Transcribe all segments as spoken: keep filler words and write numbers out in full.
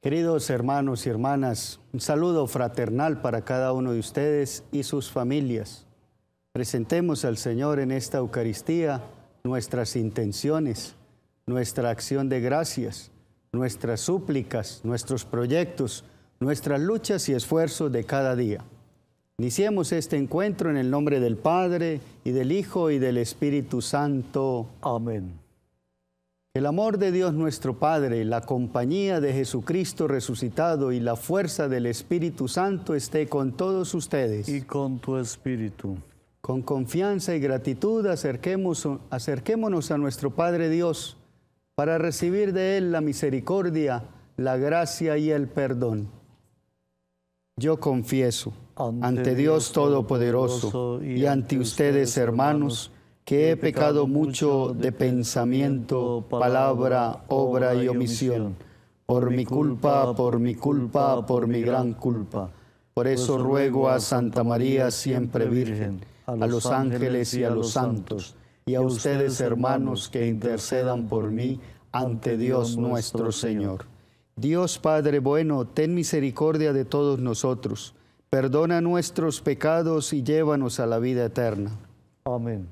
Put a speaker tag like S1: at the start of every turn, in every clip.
S1: Queridos hermanos y hermanas, un saludo fraternal para cada uno de ustedes y sus familias. Presentemos al Señor en esta Eucaristía nuestras intenciones, nuestra acción de gracias, nuestras súplicas, nuestros proyectos, nuestras luchas y esfuerzos de cada día. Iniciemos este encuentro en el nombre del Padre, y del Hijo, y del Espíritu Santo.
S2: Amén.
S1: El amor de Dios nuestro Padre, la compañía de Jesucristo resucitado y la fuerza del Espíritu Santo esté con todos ustedes.
S2: Y con tu espíritu.
S1: Con confianza y gratitud acerquemos, acerquémonos a nuestro Padre Dios para recibir de Él la misericordia, la gracia y el perdón. Yo confieso ante, ante Dios Todopoderoso y ante ustedes, hermanos, que he pecado mucho de pensamiento, palabra, obra y omisión, por mi culpa, por mi culpa, por mi gran culpa. Por eso ruego a Santa María, siempre Virgen, a los ángeles y a los santos, y a ustedes, hermanos, que intercedan por mí ante Dios nuestro Señor. Dios Padre bueno, ten misericordia de todos nosotros, perdona nuestros pecados y llévanos a la vida eterna.
S2: Amén.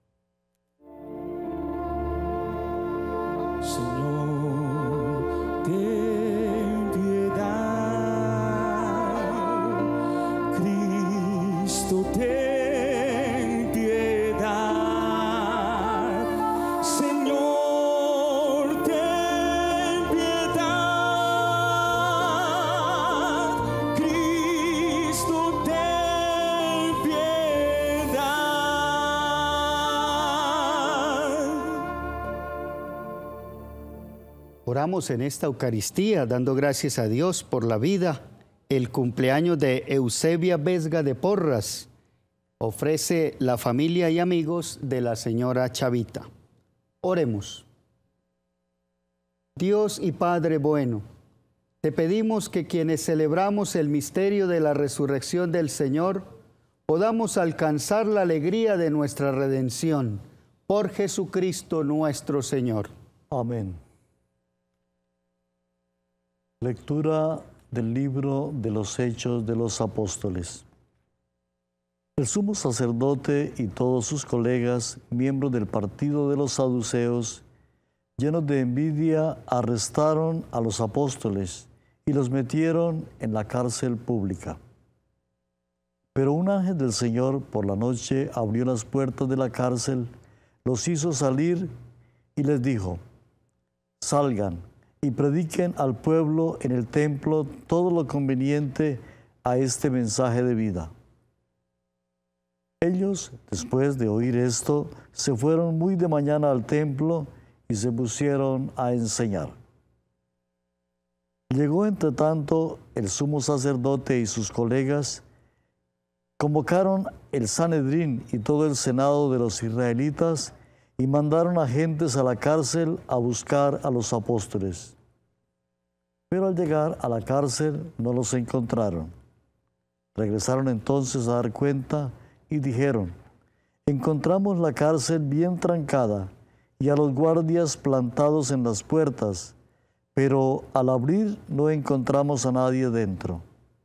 S3: Señor, ten piedad. Cristo, ten piedad. Señor, ten piedad. Cristo, ten piedad.
S1: Oramos en esta Eucaristía dando gracias a Dios por la vida, el cumpleaños de Eusebia Vesga de Porras. Ofrece la familia y amigos de la señora Chavita. Oremos. Dios y Padre bueno, te pedimos que quienes celebramos el misterio de la resurrección del Señor, podamos alcanzar la alegría de nuestra redención por Jesucristo nuestro Señor.
S2: Amén. Lectura del libro de los Hechos de los Apóstoles. El sumo sacerdote y todos sus colegas, miembros del partido de los saduceos, llenos de envidia, arrestaron a los apóstoles y los metieron en la cárcel pública. Pero un ángel del Señor por la noche abrió las puertas de la cárcel, los hizo salir y les dijo: salgan y prediquen al pueblo en el templo todo lo conveniente a este mensaje de vida. Ellos, después de oír esto, se fueron muy de mañana al templo y se pusieron a enseñar. Llegó entre tanto el sumo sacerdote y sus colegas, convocaron el Sanedrín y todo el senado de los israelitas y mandaron agentes a la cárcel a buscar a los apóstoles. Pero al llegar a la cárcel no los encontraron. Regresaron entonces a dar cuenta y dijeron: encontramos la cárcel bien trancada y a los guardias plantados en las puertas, pero al abrir no encontramos a nadie dentro.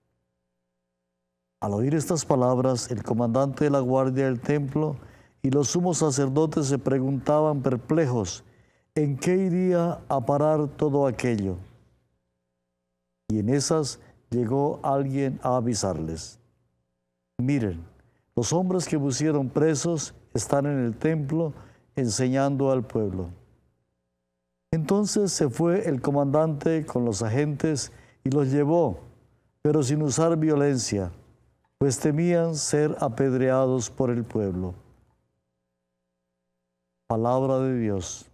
S2: Al oír estas palabras, el comandante de la guardia del templo y los sumos sacerdotes se preguntaban perplejos en qué iría a parar todo aquello. Y en esas llegó alguien a avisarles: miren, los hombres que pusieron presos están en el templo enseñando al pueblo. Entonces se fue el comandante con los agentes y los llevó, pero sin usar violencia, pues temían ser apedreados por el pueblo. Palabra de Dios.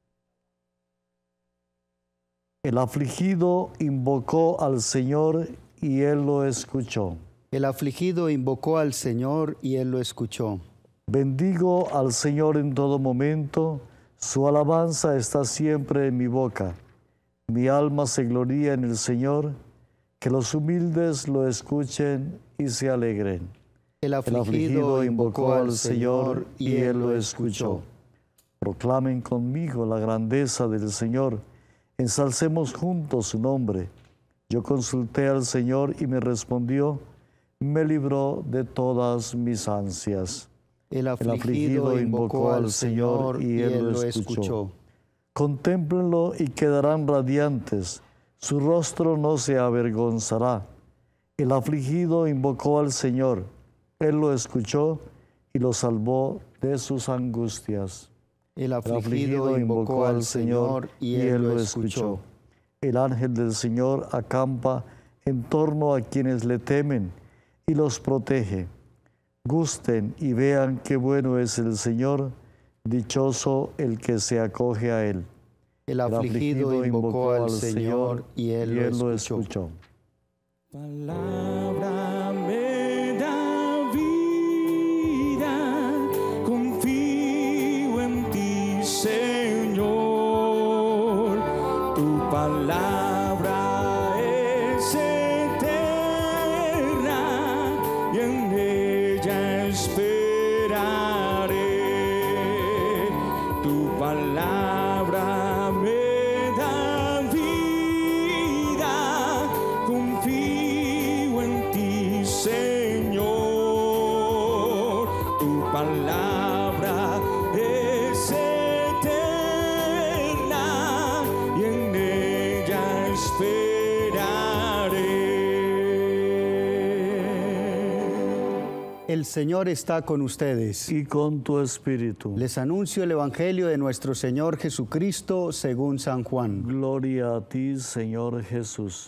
S2: El afligido invocó al Señor y Él lo escuchó.
S1: El afligido invocó al Señor y Él lo escuchó.
S2: Bendigo al Señor en todo momento, su alabanza está siempre en mi boca. Mi alma se gloría en el Señor, que los humildes lo escuchen y se alegren.
S1: El afligido, el afligido invocó al Señor y Él lo escuchó.
S2: Proclamen conmigo la grandeza del Señor, ensalcemos juntos su nombre. Yo consulté al Señor y me respondió, me libró de todas mis ansias.
S1: El afligido invocó al Señor y Él lo escuchó.
S2: Contémplenlo y quedarán radiantes, su rostro no se avergonzará. El afligido invocó al Señor, Él lo escuchó y lo salvó de sus angustias.
S1: El afligido invocó al Señor y Él lo escuchó.
S2: El ángel del Señor acampa en torno a quienes le temen y los protege. Gusten y vean qué bueno es el Señor, dichoso el que se acoge a Él.
S1: El afligido invocó al Señor y Él lo escuchó.
S3: Palabra me da vida, confío en ti, Señor. Tu palabra es eterna y en ella esperaré. Tu palabra me da vida, confío en ti, Señor. Tu palabra es eterna y en ella esperaré.
S1: El Señor está con ustedes.
S2: Y con tu espíritu.
S1: Les anuncio el Evangelio de nuestro Señor Jesucristo según San Juan.
S2: Gloria a ti, Señor Jesús.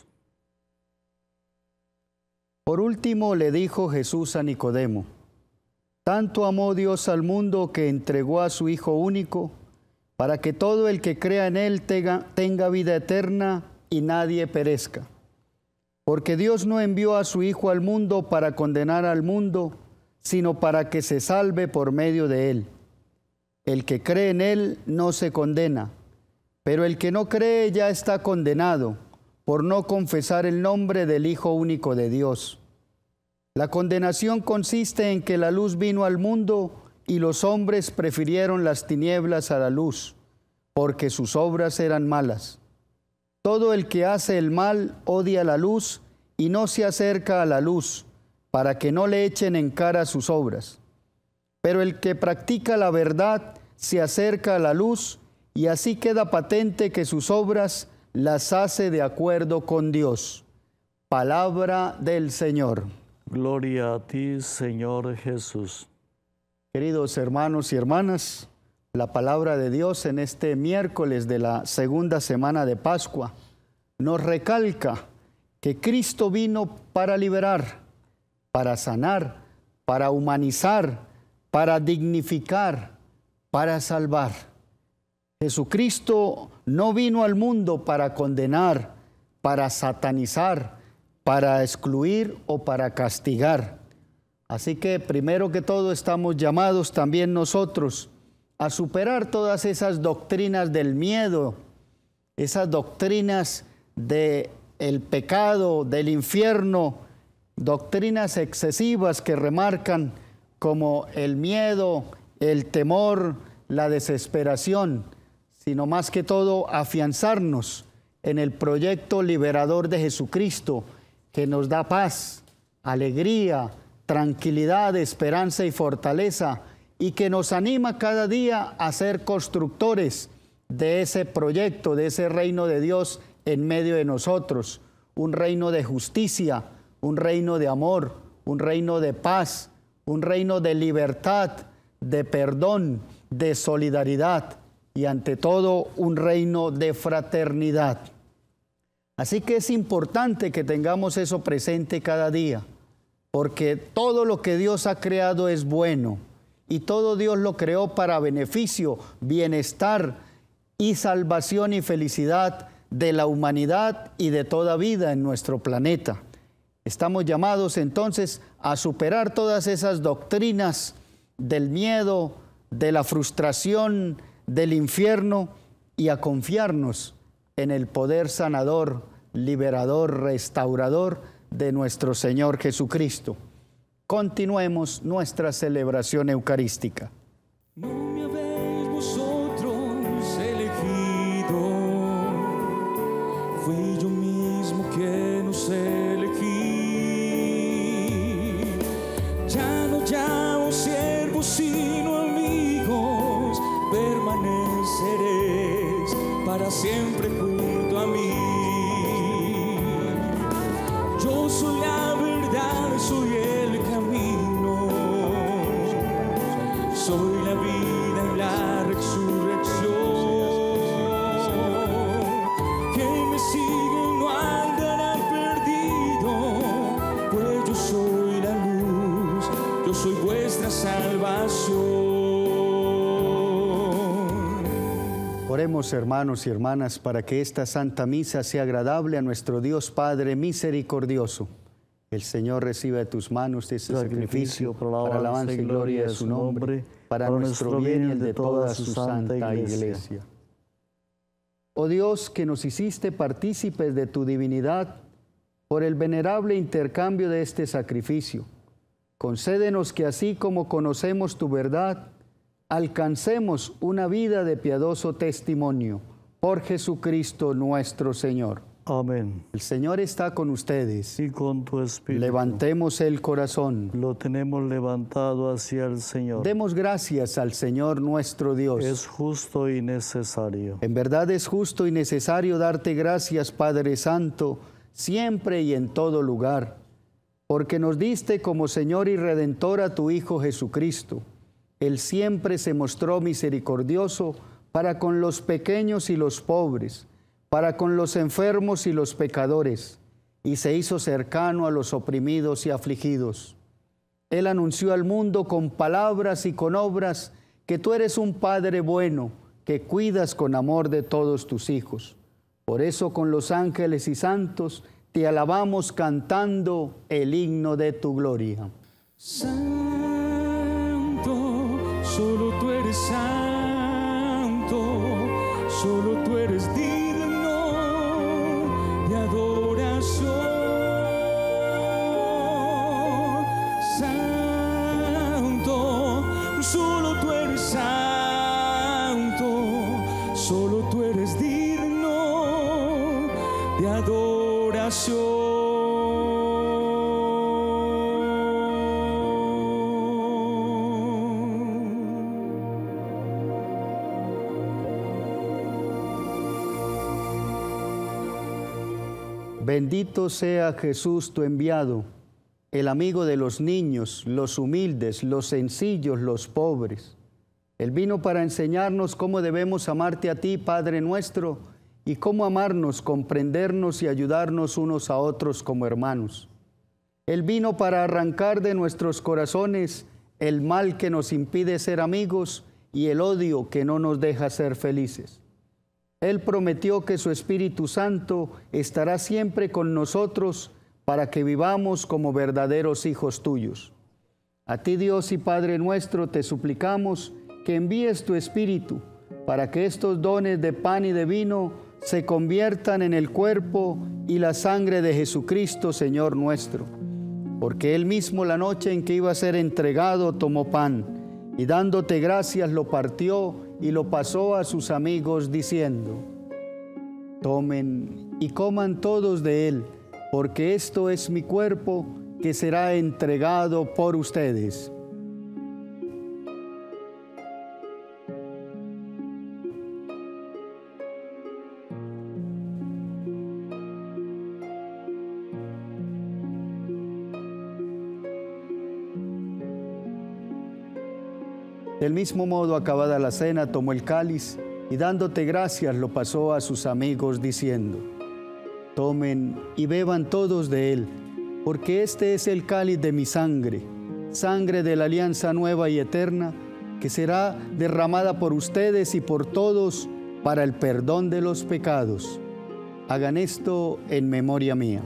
S1: Por último le dijo Jesús a Nicodemo, tanto amó Dios al mundo que entregó a su Hijo único, para que todo el que crea en Él tenga, tenga vida eterna y nadie perezca. Porque Dios no envió a su Hijo al mundo para condenar al mundo, sino para que se salve por medio de Él. El que cree en Él no se condena, pero el que no cree ya está condenado, por no confesar el nombre del Hijo único de Dios. La condenación consiste en que la luz vino al mundo y los hombres prefirieron las tinieblas a la luz, porque sus obras eran malas. Todo el que hace el mal odia la luz y no se acerca a la luz, para que no le echen en cara sus obras. Pero el que practica la verdad se acerca a la luz y así queda patente que sus obras las hace de acuerdo con Dios. Palabra del Señor.
S2: Gloria a ti, Señor Jesús.
S1: Queridos hermanos y hermanas, la palabra de Dios en este miércoles de la segunda semana de Pascua nos recalca que Cristo vino para liberar, para sanar, para humanizar, para dignificar, para salvar. Jesucristo no vino al mundo para condenar, para satanizar, para excluir o para castigar. Así que primero que todo estamos llamados también nosotros a superar todas esas doctrinas del miedo, esas doctrinas del pecado, del infierno, doctrinas excesivas que remarcan como el miedo, el temor, la desesperación, sino más que todo afianzarnos en el proyecto liberador de Jesucristo, que nos da paz, alegría, tranquilidad, esperanza y fortaleza, y que nos anima cada día a ser constructores de ese proyecto, de ese reino de Dios en medio de nosotros, un reino de justicia, un reino de amor, un reino de paz, un reino de libertad, de perdón, de solidaridad y ante todo un reino de fraternidad. Así que es importante que tengamos eso presente cada día, porque todo lo que Dios ha creado es bueno y todo Dios lo creó para beneficio, bienestar y salvación y felicidad de la humanidad y de toda vida en nuestro planeta. Estamos llamados entonces a superar todas esas doctrinas del miedo, de la frustración, del infierno y a confiarnos en el poder sanador, liberador, restaurador de nuestro Señor Jesucristo. Continuemos nuestra celebración eucarística.
S3: No me habéis vosotros elegido, fui yo mismo que para siempre junto a mí. Yo soy la verdad, soy el camino, soy la vida y la resurrección. Que me siguen no andarán perdidos, pues yo soy la luz, yo soy vuestra salvación.
S1: Oremos, hermanos y hermanas, para que esta Santa Misa sea agradable a nuestro Dios Padre misericordioso. El Señor reciba de tus manos este sacrificio para la alabanza y gloria de su nombre, para nuestro bien y el de toda su santa Iglesia. Oh Dios, que nos hiciste partícipes de tu divinidad por el venerable intercambio de este sacrificio, concédenos que así como conocemos tu verdad, alcancemos una vida de piadoso testimonio por Jesucristo nuestro Señor.
S2: Amén.
S1: El Señor está con ustedes.
S2: Y con tu espíritu.
S1: Levantemos el corazón.
S2: Lo tenemos levantado hacia el Señor.
S1: Demos gracias al Señor nuestro Dios.
S2: Es justo y necesario.
S1: En verdad es justo y necesario darte gracias, Padre Santo, siempre y en todo lugar, porque nos diste como Señor y Redentor a tu Hijo Jesucristo. Él siempre se mostró misericordioso para con los pequeños y los pobres, para con los enfermos y los pecadores, y se hizo cercano a los oprimidos y afligidos. Él anunció al mundo con palabras y con obras que tú eres un Padre bueno, que cuidas con amor de todos tus hijos. Por eso con los ángeles y santos te alabamos cantando el himno de tu gloria.
S3: Solo tú eres santo, solo tú eres digno de adoración. Santo, solo tú eres santo, solo tú eres digno de adoración.
S1: Bendito sea Jesús tu enviado, el amigo de los niños, los humildes, los sencillos, los pobres. Él vino para enseñarnos cómo debemos amarte a ti, Padre nuestro, y cómo amarnos, comprendernos y ayudarnos unos a otros como hermanos. Él vino para arrancar de nuestros corazones el mal que nos impide ser amigos y el odio que no nos deja ser felices. Él prometió que su Espíritu Santo estará siempre con nosotros para que vivamos como verdaderos hijos tuyos. A ti, Dios y Padre nuestro, te suplicamos que envíes tu Espíritu para que estos dones de pan y de vino se conviertan en el cuerpo y la sangre de Jesucristo, Señor nuestro. Porque Él mismo, la noche en que iba a ser entregado, tomó pan y dándote gracias lo partió y lo pasó a sus amigos diciendo: tomen y coman todos de él, porque esto es mi cuerpo que será entregado por ustedes. Del mismo modo, acabada la cena, tomó el cáliz y dándote gracias lo pasó a sus amigos diciendo: tomen y beban todos de él, porque este es el cáliz de mi sangre, sangre de la alianza nueva y eterna, que será derramada por ustedes y por todos para el perdón de los pecados. Hagan esto en memoria mía.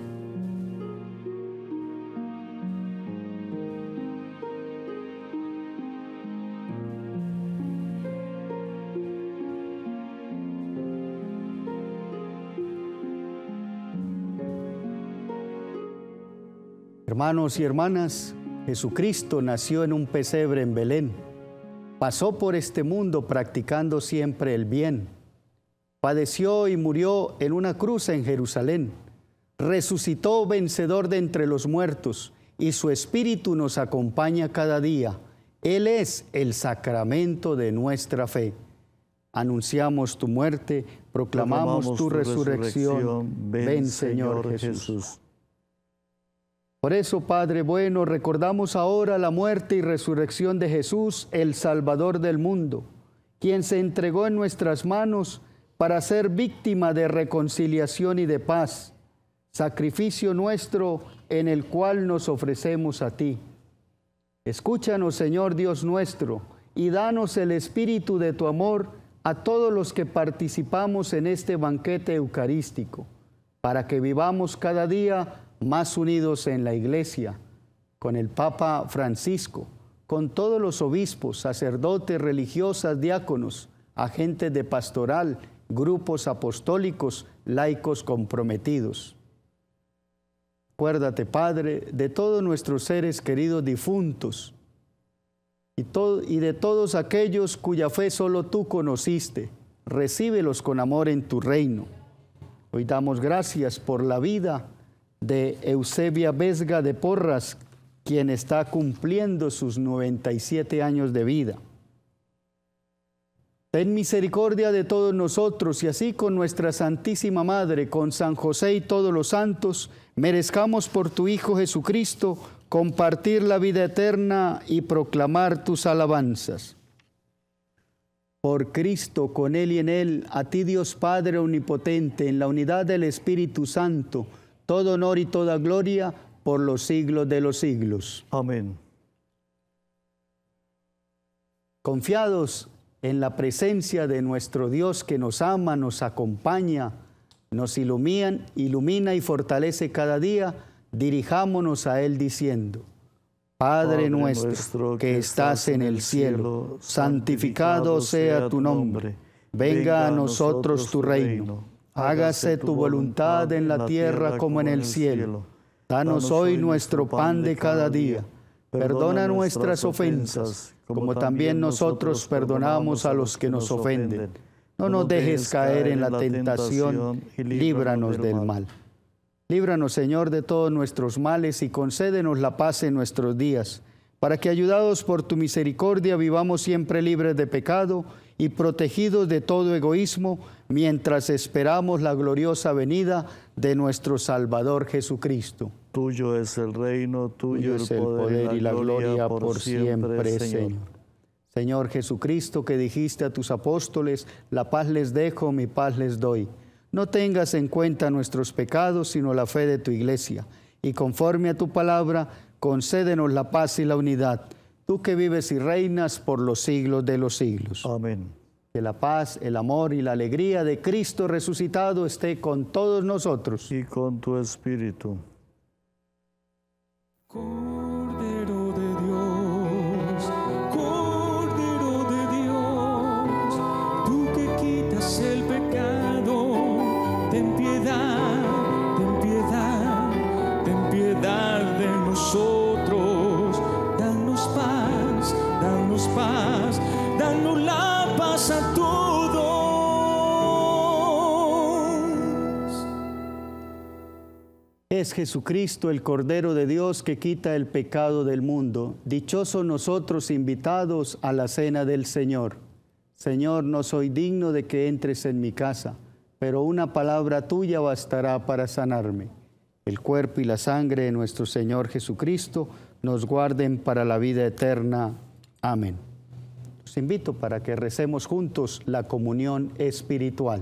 S1: Hermanos y hermanas, Jesucristo nació en un pesebre en Belén. Pasó por este mundo practicando siempre el bien. Padeció y murió en una cruz en Jerusalén. Resucitó vencedor de entre los muertos y su espíritu nos acompaña cada día. Él es el sacramento de nuestra fe. Anunciamos tu muerte, proclamamos, proclamamos tu, tu resurrección. resurrección. Ven, Ven, Señor, Señor Jesús. Jesús. Por eso, Padre bueno, recordamos ahora la muerte y resurrección de Jesús, el Salvador del mundo, quien se entregó en nuestras manos para ser víctima de reconciliación y de paz, sacrificio nuestro en el cual nos ofrecemos a ti. Escúchanos, Señor Dios nuestro, y danos el espíritu de tu amor a todos los que participamos en este banquete eucarístico, para que vivamos cada día más unidos en la Iglesia, con el Papa Francisco, con todos los obispos, sacerdotes, religiosas, diáconos, agentes de pastoral, grupos apostólicos, laicos comprometidos. Acuérdate, Padre, de todos nuestros seres queridos difuntos y, todo, y de todos aquellos cuya fe solo tú conociste. Recíbelos con amor en tu reino. Hoy damos gracias por la vida de Eusebia Vesga de Porras, quien está cumpliendo sus noventa y siete años de vida. Ten misericordia de todos nosotros y así con nuestra Santísima Madre, con San José y todos los santos, merezcamos por tu Hijo Jesucristo compartir la vida eterna y proclamar tus alabanzas. Por Cristo, con Él y en Él, a ti Dios Padre Omnipotente, en la unidad del Espíritu Santo, todo honor y toda gloria por los siglos de los siglos.
S2: Amén.
S1: Confiados en la presencia de nuestro Dios que nos ama, nos acompaña, nos ilumina, ilumina y fortalece cada día, dirijámonos a Él diciendo: Padre, Padre nuestro, nuestro que estás en el cielo, santificado sea tu nombre. Venga a nosotros tu reino. Hágase tu voluntad en la tierra como en el cielo. Danos hoy nuestro pan de cada día. Perdona nuestras ofensas, como también nosotros perdonamos a los que nos ofenden. No nos dejes caer en la tentación y líbranos del mal. Líbranos, Señor, de todos nuestros males y concédenos la paz en nuestros días, para que, ayudados por tu misericordia, vivamos siempre libres de pecado y protegidos de todo egoísmo, mientras esperamos la gloriosa venida de nuestro Salvador Jesucristo.
S2: Tuyo es el reino, tuyo, tuyo
S1: es el poder, poder y la gloria, gloria por, por siempre, siempre, Señor. Señor. Señor Jesucristo, que dijiste a tus apóstoles: la paz les dejo, mi paz les doy. No tengas en cuenta nuestros pecados, sino la fe de tu Iglesia. Y conforme a tu palabra, concédenos la paz y la unidad. Tú que vives y reinas por los siglos de los siglos.
S2: Amén.
S1: Que la paz, el amor y la alegría de Cristo resucitado esté con todos nosotros.
S2: Y con tu espíritu.
S3: Cordero de Dios, Cordero de Dios, tú que quitas el pecado, ten piedad, ten piedad, ten piedad de nosotros. Danos paz, danos paz, danos la paz a todos.
S1: Es Jesucristo, el Cordero de Dios, que quita el pecado del mundo. Dichosos nosotros invitados a la cena del Señor. Señor, no soy digno de que entres en mi casa, pero una palabra tuya bastará para sanarme. El cuerpo y la sangre de nuestro Señor Jesucristo nos guarden para la vida eterna. Amén. Los invito para que recemos juntos la comunión espiritual.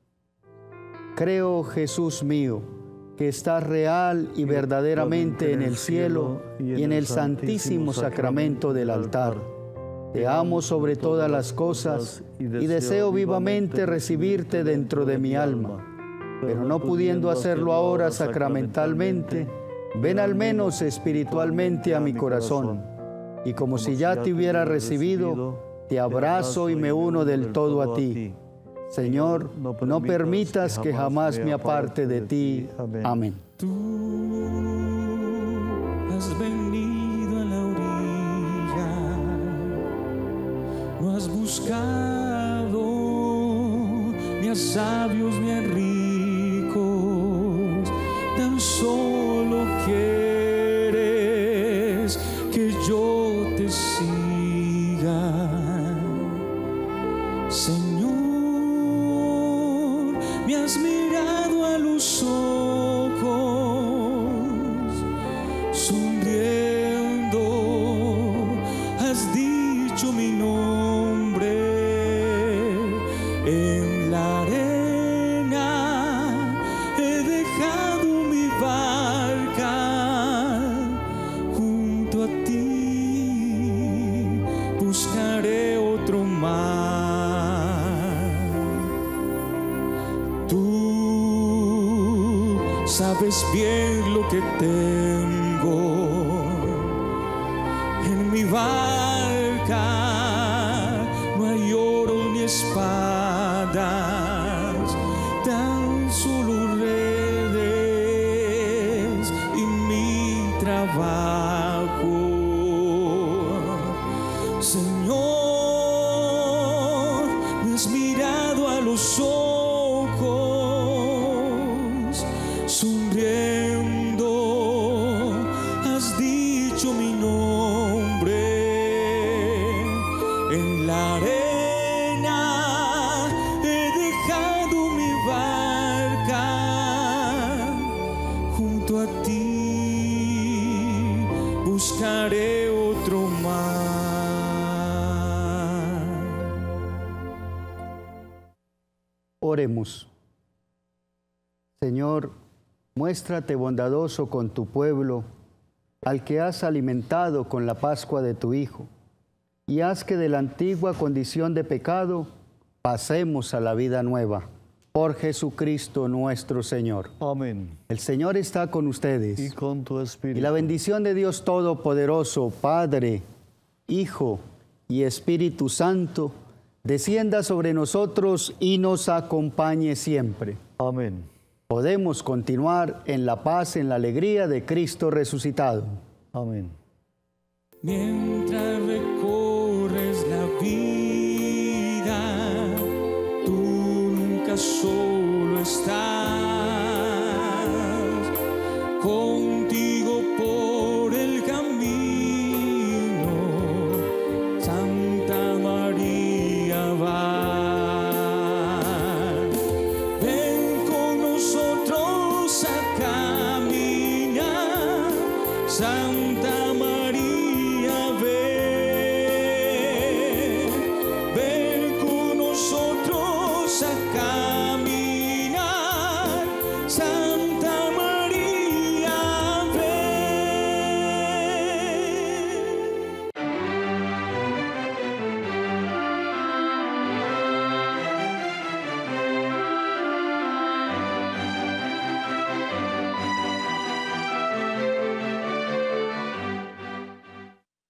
S1: Creo, Jesús mío, que estás real y verdaderamente en el cielo y en el santísimo sacramento del altar. Te amo sobre todas las cosas y deseo vivamente recibirte dentro de mi alma. Pero no pudiendo hacerlo ahora sacramentalmente, ven al menos espiritualmente a mi corazón. Y como si ya te hubiera recibido, te abrazo y me uno del todo a ti. Señor, no permitas que jamás me aparte de ti. Amén.
S3: Tú has venido a la orilla, no has buscado ni a sabios ni a ricos, tan solo quieres que yo te siga, Señor. me has mirado a los ojos, sonriendo, has dicho mi nombre en la arena, he dejado mi barca junto a ti, buscaré otro mar. Tú sabes bien lo que tengo en mi barca, no hay oro ni espadas, tan solo redes y mi trabajo. Señor, me has mirado a los ojos, sonriendo, has dicho mi nombre en la arena, he dejado mi barca junto a ti, buscaré otro mar.
S1: Oremos. Señor, muéstrate bondadoso con tu pueblo, al que has alimentado con la Pascua de tu Hijo, y haz que de la antigua condición de pecado pasemos a la vida nueva. Por Jesucristo nuestro Señor.
S2: Amén.
S1: El Señor está con ustedes.
S2: Y con tu espíritu.
S1: Y la bendición de Dios Todopoderoso, Padre, Hijo y Espíritu Santo, descienda sobre nosotros y nos acompañe siempre.
S2: Amén.
S1: Podemos continuar en la paz, en la alegría de Cristo resucitado.
S2: Amén.
S3: Mientras recorres la vida, tú nunca solas